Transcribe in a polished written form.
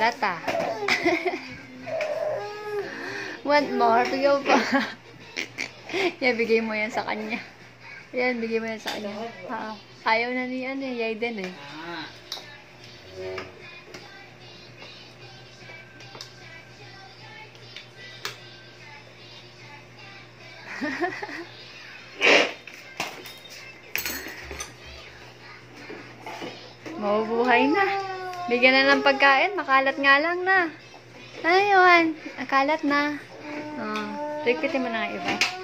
Kalat ah. Want more? Tugaw pa. Yan, bigay mo yan sa kanya. Yan, bigay mo yan sa kanya. Ayaw na ni Yaiden eh. Mabubuhay na. Bigyan na ng pagkain. Makalat nga lang na. Ay, Yuann. Akalat na. Repeatin mo na nga iba.